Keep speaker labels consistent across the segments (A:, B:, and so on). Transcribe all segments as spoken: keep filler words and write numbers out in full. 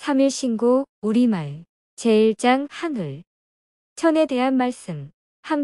A: 삼일신고 우리말 제일 장 한울 천에 대한 말씀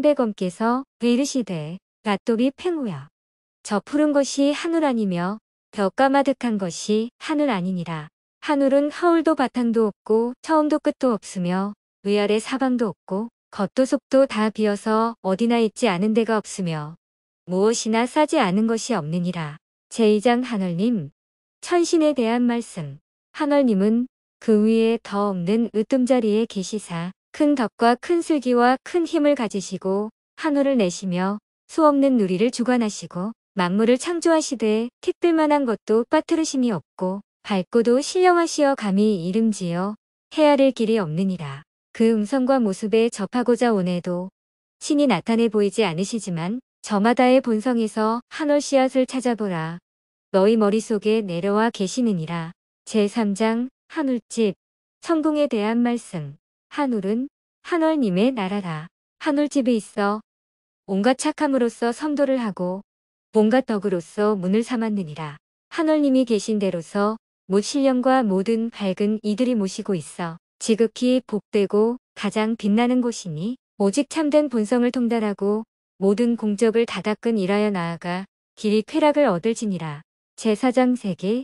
A: 한백엄께서 이르시되 랏도비 팽우야 저 푸른 것이 하늘 아니며 더 까마득한 것이 하늘 아니니라. 하늘은 허울도 바탕도 없고 처음도 끝도 없으며 위아래 사방도 없고 겉도 속도 다 비어서 어디나 있지 않은 데가 없으며 무엇이나 싸지 않은 것이 없느니라. 제이 장 한월님 천신에 대한 말씀 한월님은 그 위에 더 없는 으뜸자리에 계시사 큰 덕과 큰 슬기와 큰 힘을 가지시고 하늘을 내시며 수없는 누리를 주관하시고 만물을 창조하시되 티끌만한 것도 빠뜨르심이 없고 밝고도 신령하시어 감히 이름지어 헤아릴 길이 없느니라. 그 음성과 모습에 접하고자 원해도 신이 나타내 보이지 않으시지만 저마다의 본성에서 한올 씨앗을 찾아보라. 너희 머릿속에 내려와 계시느니라. 제삼 장 한울집 성궁에 대한 말씀 한울은 한월님의 나라라. 한울집에 있어 온갖 착함으로써 선도를 하고 온갖 덕으로써 문을 삼았느니라. 한월님이 계신 데로서 모신령과 모든 밝은 이들이 모시고 있어 지극히 복되고 가장 빛나는 곳이니 오직 참된 본성을 통달하고 모든 공적을 다 닦은 일하여 나아가 길이 쾌락을 얻을지니라. 제사 장 세계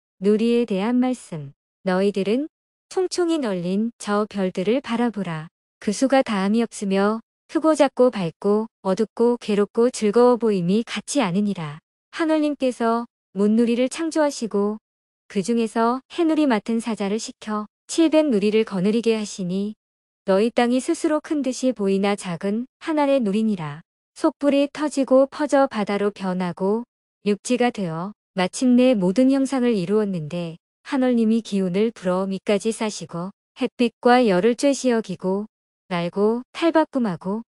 A: 누리에 대한 말씀 너희들은 총총히 널린 저 별들을 바라보라. 그 수가 다함이 없으며 크고 작고 밝고 어둡고 괴롭고 즐거워 보임이 같지 않으니라. 한월님께서 문누리를 창조하시고 그 중에서 해누리 맡은 사자를 시켜 칠백 누리를 거느리게 하시니 너희 땅이 스스로 큰 듯이 보이나 작은 하늘의 누리니라. 속불이 터지고 퍼져 바다로 변하고 육지가 되어 마침내 모든 형상을 이루었는데 한월님이 기운을 불어 밑까지 싸시고 햇빛과 열을 쬐시 여기고 날고 탈바꿈하고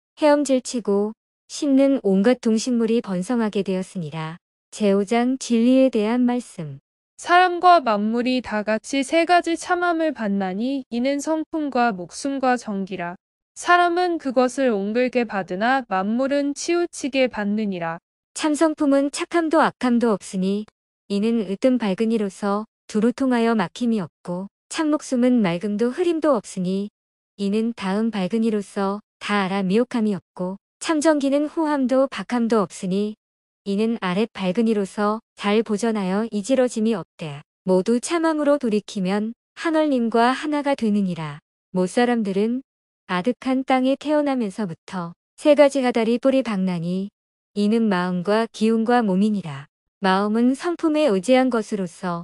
A: 헤엄질치고 씹는 온갖 동식물이 번성하게 되었으니라. 제오 장 진리에 대한 말씀
B: 사람과 만물이 다같이 세 가지 참함을 받나니 이는 성품과 목숨과 정기라. 사람은 그것을 옹글게 받으나 만물은 치우치게 받느니라.
A: 참성품은 착함도 악함도 없으니 이는 으뜸 밝은 이로서 두루 통하여 막힘이 없고 참목숨은 맑음도 흐림도 없으니 이는 다음 밝은 이로서 다 알아 미혹함이 없고 참정기는 호함도 박함도 없으니 이는 아랫 밝은 이로서 잘 보전하여 이지러짐이 없대. 모두 참함으로 돌이키면 한월님과 하나가 되느니라. 못사람들은 아득한 땅에 태어나면서부터 세 가지 가다리 뿌리 박나니 이는 마음과 기운과 몸이니라. 마음은 성품에 의지한 것으로서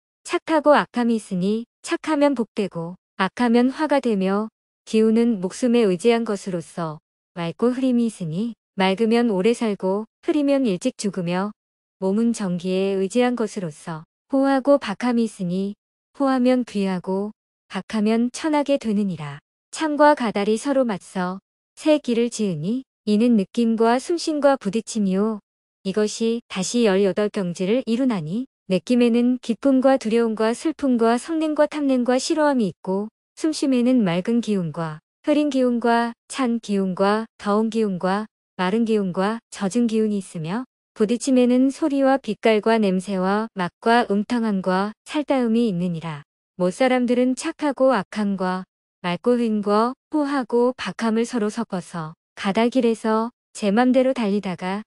A: 착하고 악함이 있으니 착하면 복되고 악하면 화가 되며 기운은 목숨에 의지한 것으로서 맑고 흐림이 있으니 맑으면 오래 살고 흐리면 일찍 죽으며 몸은 정기에 의지한 것으로서 호하고 박함이 있으니 호하면 귀하고 박하면 천하게 되느니라. 참과 가달이 서로 맞서 새 길을 지으니 이는 느낌과 숨심과 부딪힘이요 이것이 다시 열여덟 경지를 이루나니 느낌에는 기쁨과 두려움과 슬픔과 성냄과 탐냄과 싫어함이 있고 숨심에는 맑은 기운과 흐린 기운과 찬 기운과 더운 기운과 마른 기운과 젖은 기운이 있으며 부딪힘에는 소리와 빛깔과 냄새와 맛과 음탕함과 살다움이 있느니라. 못사람들은 착하고 악함과 맑고 흐림과 호하고 박함을 서로 섞어서 가다길에서 제 맘대로 달리다가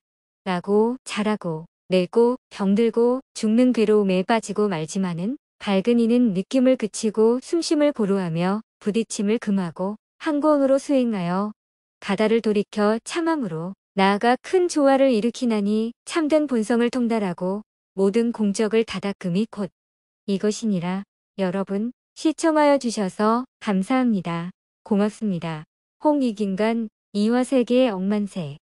A: 나고 자라고 늙고 병들고 죽는 괴로움에 빠지고 말지만은 밝은 이는 느낌을 그치고 숨심을 고루하며 부딪힘을 금하고 항공으로 수행하여 가다를 돌이켜 참함으로 나아가 큰 조화를 일으키나니 참된 본성을 통달하고 모든 공적을 다닦음이 곧 이것이니라. 여러분 시청하여 주셔서 감사합니다. 고맙습니다. 홍익인간 이화세계의 억만세